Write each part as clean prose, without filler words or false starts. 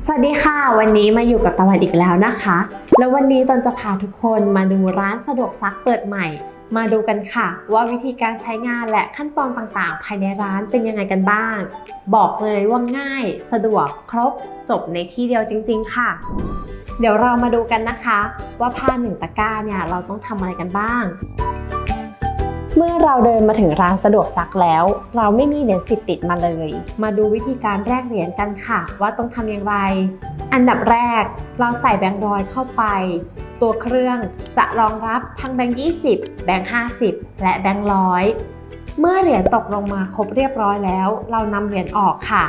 สวัสดีค่ะวันนี้มาอยู่กับตะวันอีกแล้วนะคะแล้ววันนี้ตอนจะพาทุกคนมาดูร้านสะดวกซักเปิดใหม่มาดูกันค่ะว่าวิธีการใช้งานและขั้นตอนต่างๆภายในร้านเป็นยังไงกันบ้างบอกเลยว่าง่ายสะดวกครบจบในที่เดียวจริงๆค่ะเดี๋ยวเรามาดูกันนะคะว่าผ้า1 ตะกร้าเนี่ยเราต้องทำอะไรกันบ้างเมื่อเราเดินมาถึงร้านสะดวกซักแล้วเราไม่มีเหรียญ10ติดมาเลยมาดูวิธีการแลกเหรียญกันค่ะว่าต้องทำอย่างไรอันดับแรกเราใส่แบงค์100เข้าไปตัวเครื่องจะรองรับทั้งแบงค์20แบงค์50และแบงค์100เมื่อเหรียญตกลงมาครบเรียบร้อยแล้วเรานำเหรียญออกค่ะ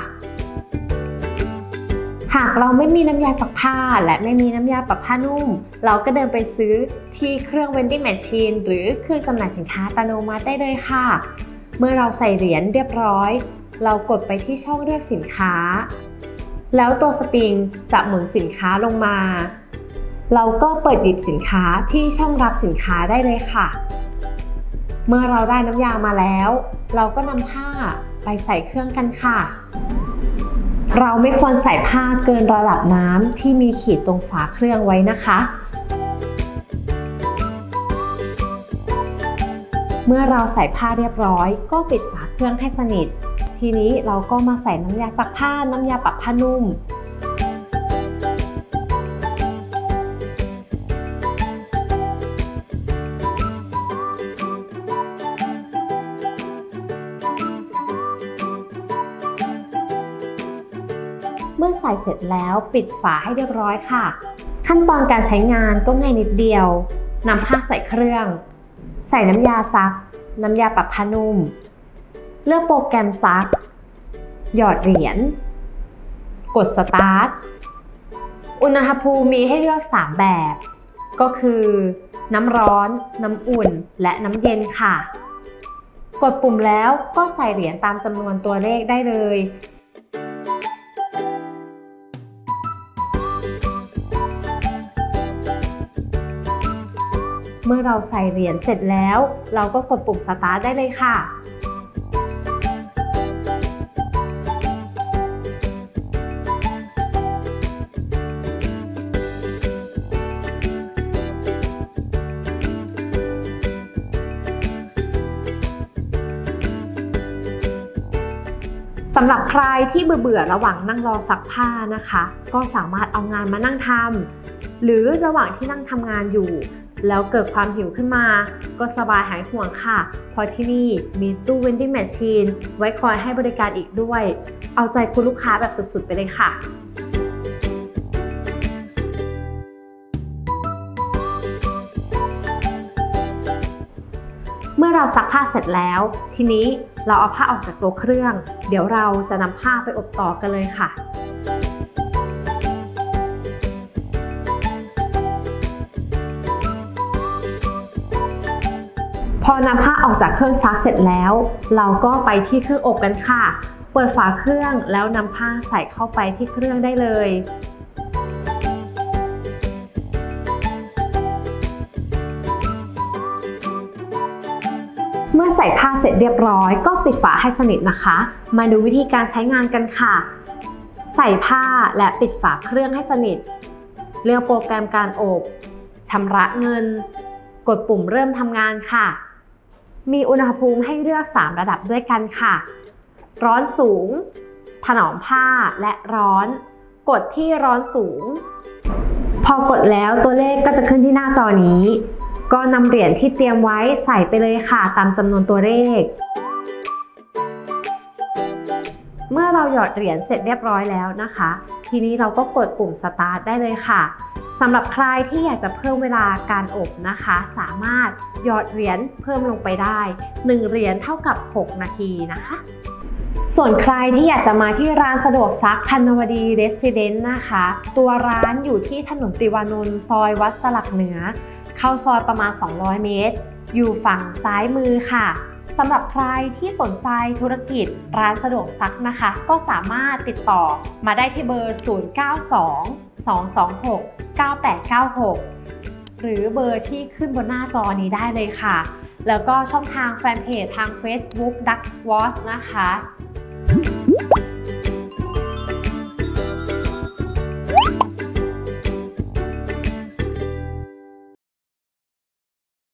หากเราไม่มีน้ำยาซักผ้าและไม่มีน้ำยาปรับผ้านุ่มเราก็เดินไปซื้อที่เครื่อง vending machine หรือเครื่องจำหน่ายสินค้าอัตโนมัติได้เลยค่ะเมื่อเราใส่เหรียญเรียบร้อยเรากดไปที่ช่องเลือกสินค้าแล้วตัวสปริงจะหมุนสินค้าลงมาเราก็เปิดหยิบสินค้าที่ช่องรับสินค้าได้เลยค่ะเมื่อเราได้น้ำยามาแล้วเราก็นำผ้าไปใส่เครื่องกันค่ะเราไม่ควรใส่ผ้าเกินระดับน้ำที่มีขีดตรงฝาเครื่องไว้นะคะเมื่อเราใส่ผ้าเรียบร้อยก็ปิดฝาเครื่องให้สนิททีนี้เราก็มาใส่น้ำยาซักผ้าน้ำยาปรับผ้านุ่มเมื่อใส่เสร็จแล้วปิดฝาให้เรียบร้อยค่ะขั้นตอนการใช้งานก็ง่ายนิดเดียวนำผ้าใส่เครื่องใส่น้ำยาซักน้ำยาปรับผ้านุ่มเลือกโปรแกรมซักหยอดเหรียญกดสตาร์ทอุณหภูมิมีให้เลือก3แบบก็คือน้ำร้อนน้ำอุ่นและน้ำเย็นค่ะกดปุ่มแล้วก็ใส่เหรียญตามจำนวนตัวเลขได้เลยเมื่อเราใส่เหรียญเสร็จแล้วเราก็กดปุ่มสตาร์ทได้เลยค่ะสำหรับใครที่เบื่อระหว่างนั่งรอซักผ้านะคะก็สามารถเอางานมานั่งทำหรือระหว่างที่นั่งทำงานอยู่แล้วเกิดความหิวขึ้นมาก็สบายหายห่วงค่ะเพราะที่นี่มีตู้ vending machine ไว้คอยให้บริการอีกด้วยเอาใจคุณลูกค้าแบบสุดๆไปเลยค่ะเมื่อเราซักผ้าเสร็จแล้วทีนี้เราเอาผ้าออกจากตัวเครื่องเดี๋ยวเราจะนำผ้าไปอบต่อกันเลยค่ะพอนำผ้าออกจากเครื่องซักเสร็จแล้วเราก็ไปที่เครื่องอบกันค่ะเปิดฝาเครื่องแล้วนำผ้าใส่เข้าไปที่เครื่องได้เลยเมื่อใส่ผ้าเสร็จเรียบร้อยก็ปิดฝาให้สนิทนะคะมาดูวิธีการใช้งานกันค่ะใส่ผ้าและปิดฝาเครื่องให้สนิทเลือกโปรแกรมการอบชำระเงินกดปุ่มเริ่มทำงานค่ะมีอุณหภูมิให้เลือก3ระดับด้วยกันค่ะร้อนสูงถนอมผ้าและร้อนกดที่ร้อนสูงพอกดแล้วตัวเลขก็จะขึ้นที่หน้าจอนี้ก็นำเหรียญที่เตรียมไว้ใส่ไปเลยค่ะตามจำนวนตัวเลขเมื่อเราหยอดเหรียญเสร็จเรียบร้อยแล้วนะคะทีนี้เราก็กดปุ่มสตาร์ทได้เลยค่ะสำหรับใครที่อยากจะเพิ่มเวลาการอบนะคะสามารถหยอดเหรียญเพิ่มลงไปได้1เหรียญเท่ากับ6นาทีนะคะส่วนใครที่อยากจะมาที่ร้านสะดวกซักธัญวดีเรสซิเดนต์นะคะตัวร้านอยู่ที่ถนนติวานนท์ซอยวัดสลักเหนือเข้าซอยประมาณ200เมตรอยู่ฝั่งซ้ายมือค่ะสำหรับใครที่สนใจธุรกิจร้านสะดวกซักนะคะก็สามารถติดต่อมาได้ที่เบอร์ 092-226-9896 หรือเบอร์ที่ขึ้นบนหน้าจอนี้ได้เลยค่ะแล้วก็ช่องทางแฟนเพจทาง Facebook Duck Watch นะคะ